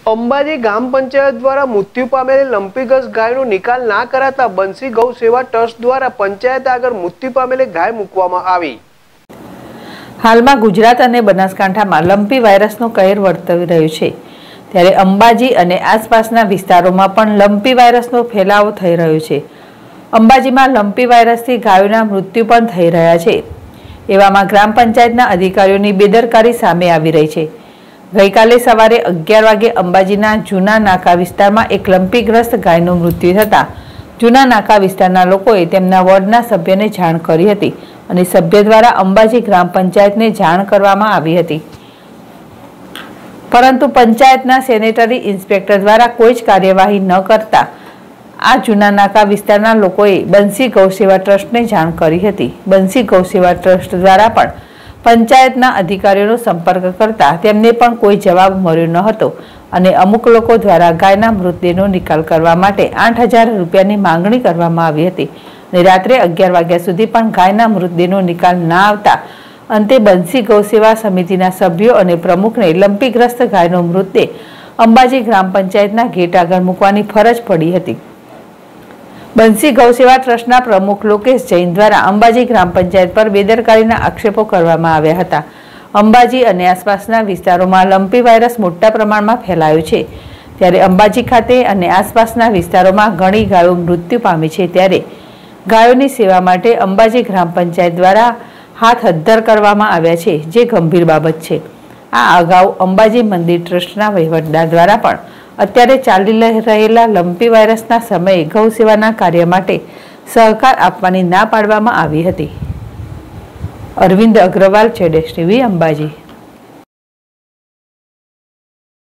અંબાજી ગ્રામ પંચાયત દ્વારા મૃત્યુ પામેલી લંપીગસ ગાયનો નિકાલ ના કરાતા બંસી ગૌ સેવા ટ્રસ્ટ દ્વારા પંચાયત આગળ મૃત્યુ પામેલી ગાય મૂકવામાં આવી। હાલમાં ગુજરાત અને બનાસકાંઠામાં લંપી વાયરસનો કહેર વર્તાવી રહ્યો છે, ત્યારે અંબાજી અને આસપાસના વિસ્તારોમાં પણ લંપી વાયરસનો ફેલાવો થઈ રહ્યો છે। અંબાજીમાં લંપી વાયરસથી ગાયોના મૃત્યુ પણ થઈ રહ્યા છે। એવામાં ગ્રામ પંચાયતના અધિકારીઓની બેદરકારી સામે આવી રહી છે। ગઈકાલે સવારે 11 વાગે અંબાજીના જૂના નાકા વિસ્તારમાં એક લંપીગ્રસ્ત ગાયનું મૃત્યુ થતાં જૂના નાકા વિસ્તારના લોકોએ તેમના વોર્ડના સભ્યને જાણ કરી હતી અને સભ્ય દ્વારા અંબાજી ગ્રામ પંચાયતને જાણ કરવામાં આવી હતી, પરંતુ પંચાયતના સેનેટરી ઇન્સ્પેક્ટર દ્વારા કોઈ જ કાર્યવાહી ન કરતા આ જૂના નાકા વિસ્તારના લોકોએ બંસી ગૌ સેવા ટ્રસ્ટને જાણ કરી હતી। બંસી ગૌ સેવા ટ્રસ્ટ દ્વારા પણ પંચાયતના અધિકારીઓનો સંપર્ક કરતા તેમને પણ કોઈ જવાબ મળ્યો ન હતો અને અમુક લોકો દ્વારા ગાયના મૃતદેહનો નિકાલ કરવા માટે 8,000 રૂપિયાની માંગણી કરવામાં આવી હતી અને રાત્રે 11 વાગ્યા સુધી પણ ગાયના મૃતદેહનો નિકાલ ના આવતા અંતે બંસી ગૌ સેવા સમિતિના સભ્યો અને પ્રમુખને લંપીગ્રસ્ત ગાયનો મૃતદેહ અંબાજી ગ્રામ પંચાયતના ગેટ આગળ મૂકવાની ફરજ પડી હતી। બંસી ગૌ સેવા ટ્રસ્ટના પ્રમુખ લોકેશ જૈન દ્વારા અંબાજી ગ્રામ પંચાયત પર બેદરકારીના આક્ષેપો કરવામાં આવ્યા હતા। અંબાજી અને આસપાસના વિસ્તારોમાં લંપી વાયરસ મોટા પ્રમાણમાં ફેલાયો છે, ત્યારે અંબાજી ખાતે અને આસપાસના વિસ્તારોમાં ઘણી ગાયો મૃત્યુ પામી છે, ત્યારે ગાયોની સેવા માટે અંબાજી ગ્રામ પંચાયત દ્વારા હાથ અદ્ધર કરવામાં આવ્યા છે, જે ગંભીર બાબત છે। આ અગાઉ અંબાજી મંદિર ટ્રસ્ટના વહીવટદાર દ્વારા પણ અત્યારે ચાલી રહેલા લંપી વાયરસના સમયે ગૌ સેવાના કાર્ય માટે સહકાર આપવાની ના પાડવામાં આવી હતી। અરવિંદ અગ્રવાલ, ZSTV, અંબાજી।